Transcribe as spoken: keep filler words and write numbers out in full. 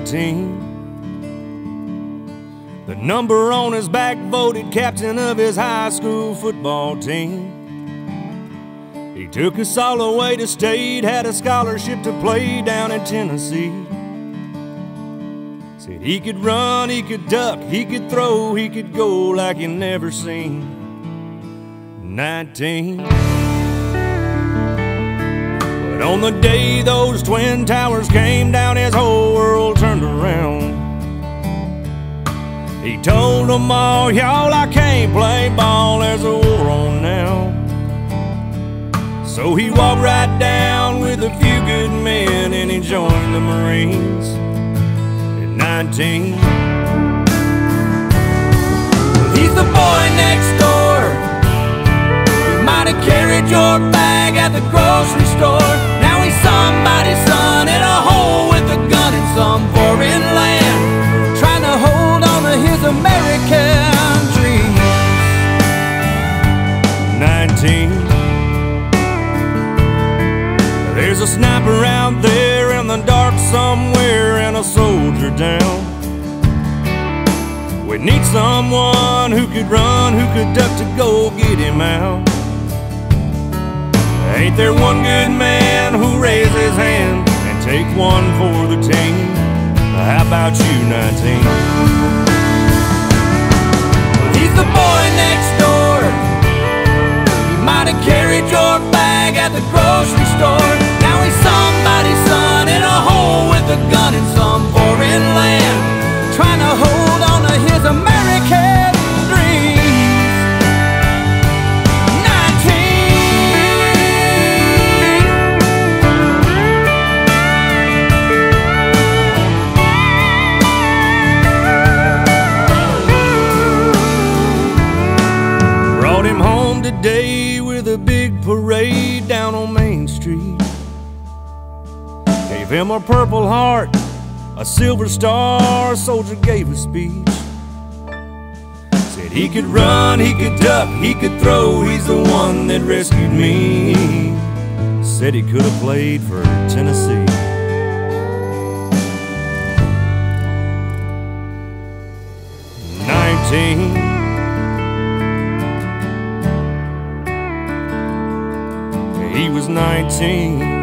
nineteen. The number on his back voted captain of his high school football team. He took us all the way to state, had a scholarship to play down in Tennessee. Said he could run, he could duck, he could throw, he could go like you never seen. nineteen. But on the day those twin towers came down, his whole world turned around. He told them all, y'all, I can't play ball, there's a war on now. So he walked right down with a few good men and he joined the Marines at nineteen. He's the boy next door. He might have carried your bag at the grocery store. Now he's somebody's son in a hole with a gun in some foreign land, trying to hold on to his American dreams. nineteen. There's a sniper out there in the dark somewhere and a soldier down. We need someone who could run, who could duck to go get him out. Ain't there one good man who raise his hand and take one for the team? How about you, nineteen? He's the boy next door. He might have carried your bag at the grocery store. Now he's somebody's son in a hole with a gun in some foreign land, trying to hold on to his American dreams. nineteen. Brought him home today with a big parade down on Main Street. Gave him a Purple Heart, a Silver Star. A soldier gave a speech. Said he could run, he could duck, he could throw. He's the one that rescued me. Said he could have played for Tennessee. nineteen. He was nineteen.